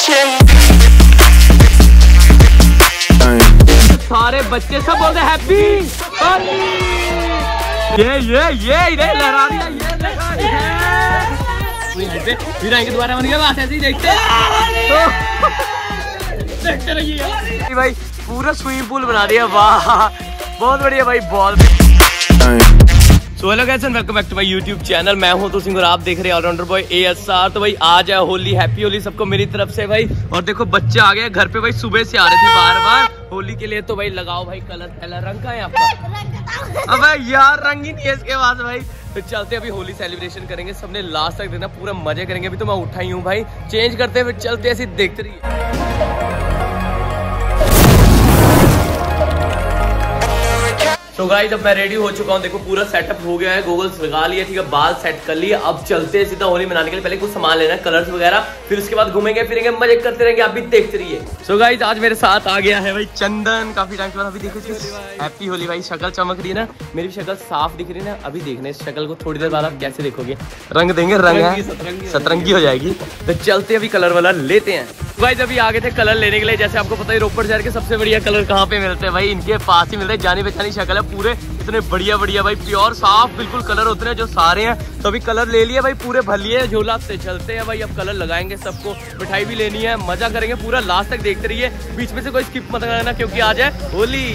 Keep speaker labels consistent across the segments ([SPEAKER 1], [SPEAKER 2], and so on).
[SPEAKER 1] सारे बच्चे सब बोलते हैप्पी होली। ये इधर लहरा दिया, ये फिर आएंगे दोबारा बन गया बात ऐसे ही देखते रहिए भाई। पूरा स्विमिंग पूल बना दिया, वाह बहुत बढ़िया भाई बहुत। So hello guys and welcome back to my YouTube channel. मैं हूं तो सिंह और आप देख रहे हैं ऑलराउंडर बॉय ASR। तो भाई आज है होली, हैप्पी होली सबको मेरी तरफ से भाई। और देखो बच्चे आ गए घर पे भाई, सुबह से आ रहे थे बार बार होली के लिए। तो भाई लगाओ भाई कलर। पहला रंग का है आपका? अब यार रंग ही नहीं है इसके पास भाई। तो चलते अभी होली सेलिब्रेशन करेंगे, सबने लास्ट तक देना, पूरा मजे करेंगे। अभी तो मैं उठा ही हूँ भाई, चेंज करते हैं फिर चलते ऐसे देखते रहिए। तो गाइस अब मैं रेडी हो चुका हूँ, देखो पूरा सेटअप हो गया है, गॉगल्स लगा लिए, ठीक है, बाल सेट कर लिए। अब चलते हैं सीधा होली मनाने के लिए। पहले कुछ सामान लेना है, कलर्स वगैरह, फिर उसके बाद घूमेंगे फिरेंगे, मजे करते रहेंगे, आप भी देखते रहिए। सो गाइस आज मेरे साथ आ गया है भाई चंदन, काफी टाइम के बाद। अभी देखो हैप्पी होली भाई, शक्ल चमक रही है ना, मेरी शक्ल साफ दिख रही है ना। अभी देखना इस शक्ल को, थोड़ी देर बाद आप कैसे देखोगे, रंग देंगे, रंग है सतरंगी हो जाएगी। तो चलते अभी कलर वाला लेते हैं। गाइस अभी आगे थे कलर लेने के लिए। जैसे आपको पता है रोपड़ शहर के सबसे बढ़िया कलर कहाँ पे मिलते हैं भाई, इनके पास ही मिलते हैं। जानी पहचानी शक्ल है, पूरे इतने बढ़िया बढ़िया भाई, प्योर साफ बिल्कुल कलर होते हैं जो सारे हैं। तो अभी कलर ले लिए भाई, पूरे भर लिए झोला से चलते हैं भाई। अब कलर लगाएंगे सबको, मिठाई भी लेनी है, मजा करेंगे पूरा, लास्ट तक देखते रहिए, बीच में से कोई स्किप मत करना क्योंकि आज है होली।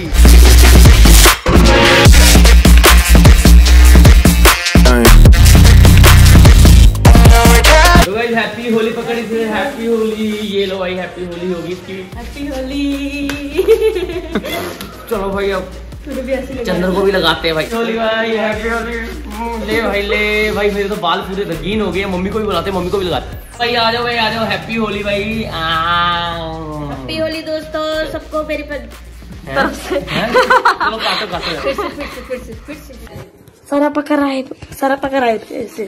[SPEAKER 1] तो भाई हैप्पी होली पकड़ी थी, हैप्पी होली, ये लो भाई हैप्पी होली होगी इसकी, हैप्पी होली। चलो भाई अब चंद्र को भी लगाते हैं भाई, होली भाई हैप्पी होली। ले भाई मेरे तो बाल पूरे रंगीन हो गए। मम्मी को भी बुलाते, मम्मी को भी लगाते भाई। आ जाओ भाई आ जाओ, हैप्पी होली भाई,
[SPEAKER 2] हैप्पी होली दोस्तों सबको मेरी तरफ से।
[SPEAKER 1] चलो काटो
[SPEAKER 2] फिर से सारा पकड़ आए ऐसे।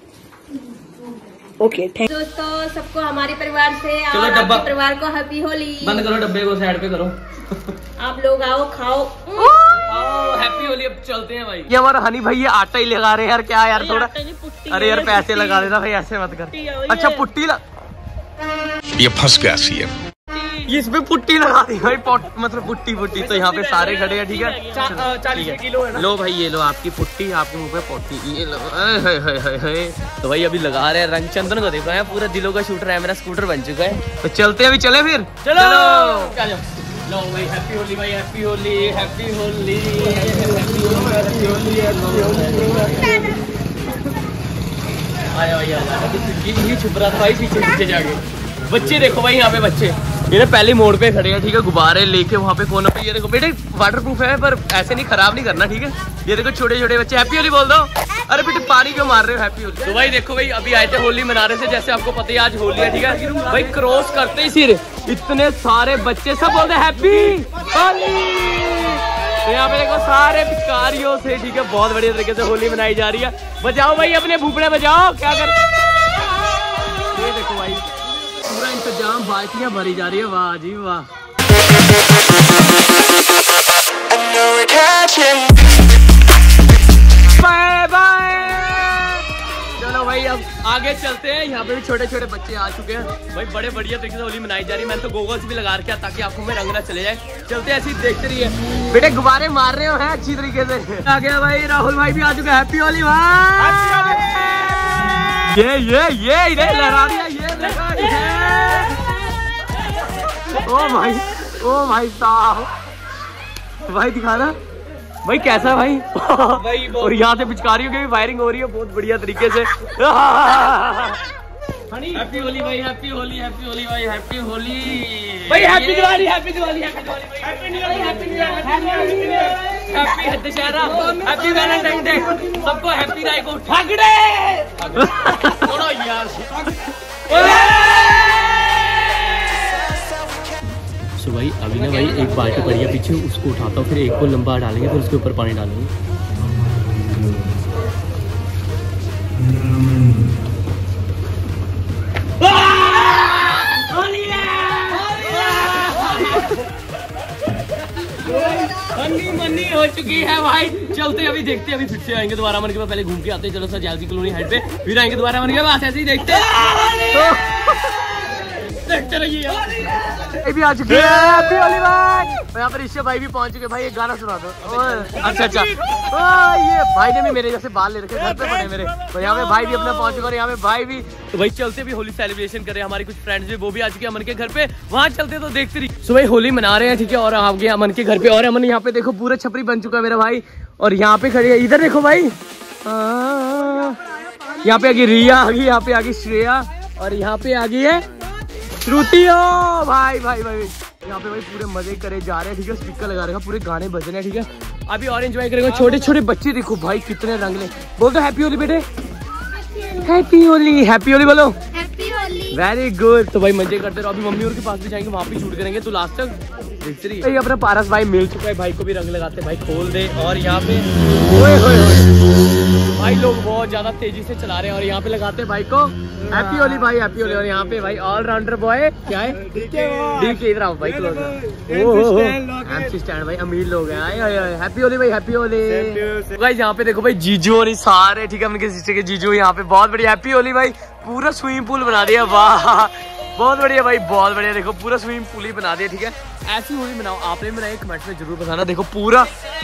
[SPEAKER 2] ओके थैंक दोस्तों सबको, हमारे परिवार से और आपके परिवार को हैप्पी होली।
[SPEAKER 1] बंद करो डब्बे को, साइड पे करो।
[SPEAKER 2] आप लोग आओ खाओ
[SPEAKER 1] हैप्पी होली। अब चलते हैं भाई। ये हमारा हनी भाई ये आटा ही लगा रहे हैं यार, क्या यार थोड़ा, अरे यार पैसे लगा देना भाई, ऐसे मत कर। अच्छा पुट्टी ये फंस गया सीएम, इसमें पुट्टी लगा दी भाई, मतलब पुट्टी। तो यहाँ पे सारे खड़े हैं, ठीक है 40 किलो है ना। लो भाई ये लो आपकी पुट्टी, आपके मुंह पे पोटी, ये लो। तो भाई अभी लगा रहे हैं रंग। चंदन को देखो है, पूरा दिलों का शूटर है, मेरा स्कूटर बन चुका है। तो चलते अभी, चले फिर चलो। लो भाई हैप्पी होली भाई, happy Holi, happy Holi, happy Holi. आया ये छुप रहा था भाई पीछे जाके। बच्चे देखो भाई, यहाँ पे बच्चे ये पहले मोड़ पे खड़े हैं, ठीक है, गुब्बारे लेके वहाँ पे कोने पे। ये देखो बेटे वाटर प्रूफ है, पर ऐसे नहीं खराब नहीं करना, ठीक है। ये देखो छोटे छोटे बच्चे, हैप्पी होली बोल दो। अरे बेटे पानी क्यों मार रहे हो, हैप्पी होली। तो भाई देखो भाई अभी आए थे होली मना रहे थे, जैसे आपको पता है आज होली है, ठीक है भाई। क्रॉस करते ही सिर इतने सारे बच्चे सब बोलते हैप्पी होली। तो यहाँ पे देखो सारे पिचकारियों से, ठीक है, बहुत बढ़िया तरीके से होली मनाई जा रही है। बजाओ भाई अपने भूपड़े बजाओ, क्या कर। ये देखो भाई पूरा इंतजाम, बाल्टियां भरी जा रही है, वाह जी वाह। Bye bye. चलो भाई अब आगे चलते हैं। यहाँ पे भी छोटे छोटे बच्चे आ चुके हैं भाई, बड़े बढ़िया तरीके से होली मनाई जा रही है। मैंने तो गोगल्स भी लगा रखे ताकि आंखों में रंग ना चले जाए। चलते ऐसे ही देखते रहिए। बेटे गुब्बारे मार रहे हो हैं अच्छी तरीके से। आ गया भाई राहुल भाई भी आ चुका है, हैप्पी होली भाई। ये इधर लहरा दिया, ये ओ भाई साहब भाई दिखा रहा भाई कैसा भाई भाई। और यहाँ से पिचकारियों की भी फायरिंग हो रही है बहुत बढ़िया तरीके से। हैप्पी होली भाई, हैप्पी होली, हैप्पी होली भाई, हैप्पी होली भाई, happy Diwali, happy Diwali, happy Diwali, happy new year, happy new year, happy Dussehra, happy Valentine day, सबको हैप्पी राय को ठाकड़े छोड़ो यार। तो भाई अभी ना भाई एक बाल्टी पड़ी है पीछे, उसको उठाता हूँ, फिर एक को लंबा डालेंगे, फिर उसके ऊपर पानी डालेंगे। मनी हो चुकी है भाई। चलते अभी देखते, अभी फिर से आएंगे दोबारा मन के बाद, पहले घूम के आते हैं। चलो सर जालसी कॉलोनी हाइट पे, फिर आएंगे दोबारा मन के बाद, ऐसे ही देखते हैं। देखते रहिए यार। भी आ चुके हैं हैप्पी होली भाई। यहाँ पर ऋषभ भाई भी पहुंच चुके। भाई एक गाना सुना दो। अच्छा अच्छा, ये भाई ने भी मेरे जैसे बाल ले रखे, घर पे पड़े मेरे। तो यहाँ पे भाई भी अपना पहुंच चुका और यहाँ पे भाई भी। तो भाई चलते भी होली सेलिब्रेशन कर रहे हैं। हमारी कुछ फ्रेंड्स भी वो भी आ चुके हैं अमन के घर पे, वहाँ चलते तो देखते रहिए। सुबह होली मना रहे हैं, ठीक है। और आप गए अमन के घर पे और अमन यहाँ पे देखो पूरा छपरी बन चुका है मेरा भाई। और यहाँ पे खड़ी है, इधर देखो भाई, यहाँ पे आ गई रिया, आ गई यहाँ पे आ गई श्रेया और यहाँ पे आ गई है श्रुति। ओ भाई भाई भाई यहाँ पे भाई पूरे मजे करे जा रहे हैं, ठीक है। स्पीकर लगा रखा, पूरे गाने बज रहे हैं, ठीक है। अभी और एंजॉय करेंगे। छोटे छोटे बच्चे देखो भाई कितने रंगले। बोल दो हैप्पी होली बेटे, हैप्पी होली, हैप्पी होली बोलो,
[SPEAKER 2] हैप्पी होली।
[SPEAKER 1] Very good. तो भाई मजे करते रहो। अभी मम्मी और के पास भी जाएंगे, वहाँ भी शूट करेंगे। तो लास्ट तक देखते रहिए। अपना पारस भाई मिल चुका है, भाई को भी रंग लगाते, भाई खोल दे। और यहाँ पे भाई लोग बहुत ज्यादा तेजी से चला रहे हैं और यहाँ पे लगाते हैं भाई को हैप्पी होली भाई, हैप्पी होली। और यहाँ पे भाई ऑलराउंडर बॉय क्या है, डीके इधर आओ भाई, क्लोज एमसी स्टैंड भाई, अमीर लोग हैं। हैप्पी होली भाई, हैप्पी होली। गाइस यहाँ पे देखो भाई जीजू और सारे, ठीक है, उनके सिस्टर के जीजू यहाँ पे। बहुत बढ़िया, हैप्पी होली भाई। पूरा स्विमिंग पूल बना दिया, वाह बहुत बढ़िया भाई, बहुत बढ़िया। देखो पूरा स्विमिंग पूल ही बना दिया, ठीक है। ऐसी होली बनाओ, आपने बनाई कमेंट में जरूर बताना। देखो पूरा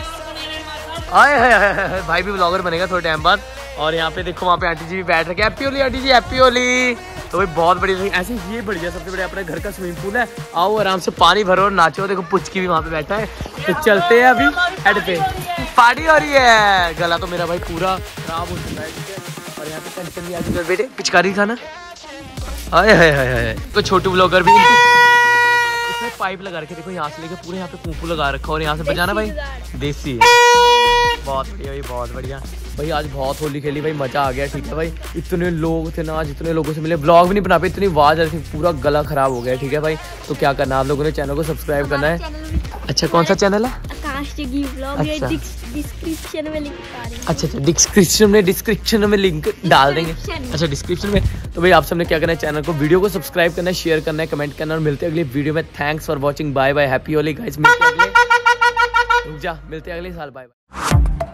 [SPEAKER 1] आए भाई भी ब्लॉगर बनेगा थोड़े टाइम बाद। और यहाँ पे देखो वहाँ पे आंटी जी भी बैठ रखे, happy Holi aunty ji, happy Holi. तो भाई बहुत बढ़िया, ऐसे ये बढ़िया, सबसे बढ़िया अपने घर का स्विमिंग पूल है। आओ आराम से पानी भरो और नाचो। देखो पुचकी भी वहाँ पे बैठा है। तो चलते हैं अभी हेड पे, पार्टी हो रही है। गला तो मेरा भाई पूरा खराब हो चुका है, ठीक है। और यहाँ पे टेंशन भी आ चुका है बेटे, पिचकारी खाना। तो छोटू ब्लॉगर भी इसमें पाइप लगा रखे, देखो यहाँ से लेके पूरे यहाँ पे पूपू लगा रखा और यहाँ से बजाना भाई देसी है। बहुत बढ़िया भाई, बहुत बढ़िया भाई। आज बहुत होली खेली भाई, मजा आ गया, ठीक है भाई। इतने लोग थे ना आज, इतने लोगों से मिले, ब्लॉग भी नहीं बना पाए, इतनी आवाज आ रही थी, पूरा गला खराब हो गया, ठीक है भाई। तो क्या करना, आप लोगों ने चैनल को सब्सक्राइब करना है। अच्छा कौन सा चैनल है? आकाश जगी व्लॉग, डिस्क्रिप्शन में लिंक। अच्छा डिस्क्रिप्शन में लिंक डाल देंगे। अच्छा डिस्क्रिप्शन में। तो भाई आप सबने क्या करना है, चैनल को, वीडियो को सब्सक्राइब करना है, शेयर करना है, कमेंट करना। और मिलते हैं अगली वीडियो में। Thanks for watching, bye bye, happy Holi guys. मिलते हैं अगले साल, बाय बाय।